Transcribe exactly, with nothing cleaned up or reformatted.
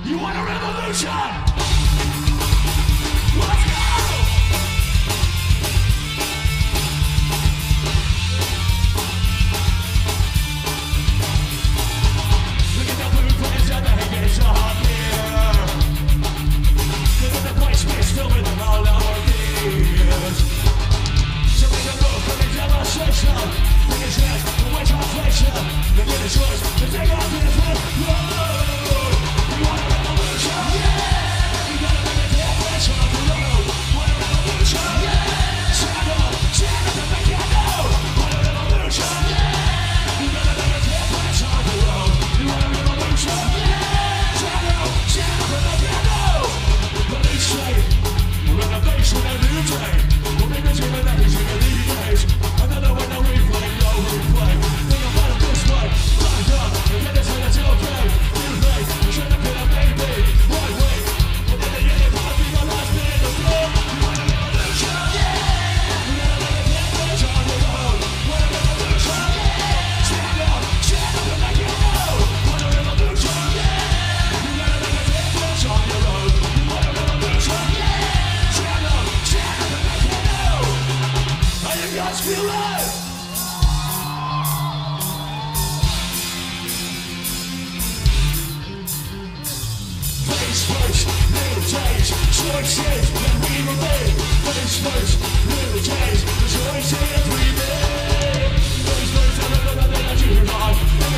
You want a revolution? Let's go! Look at the blueprints and the haters up here. Look at the place we're still with all our fears. So make a move for the devastation. Take a chance to win translation. Look at the choice to take on this one. You want a revolution? Yeah! You gotta make a difference on the road. Want a revolution? Yeah! Stand up, stand up and make it know. Want a revolution? Yeah! You gotta make a difference on the road. You want a revolution? Yeah! Stand up, stand up and make it know. Police say, renovation and new day. We'll make the dream and that is in the leading days. Another one no replay, no replay. Think about it this way. Stand up and get it so that's okay. New face, you shouldn't have been a baby. One way, but then again it might be the last bit of the floor. You want a revolution? Yeah! You gotta make a difference on the road. Want a revolution? Yeah! Stand up, stand up and make it know. Want a revolution? Yeah! You gotta make a difference on your road. You want a revolution? Yeah! Stand up, stand up and make it know. How you guys feel it? Face first, new days, choices that we will make. Face first, new days, choices we make. Face first, everything that you love.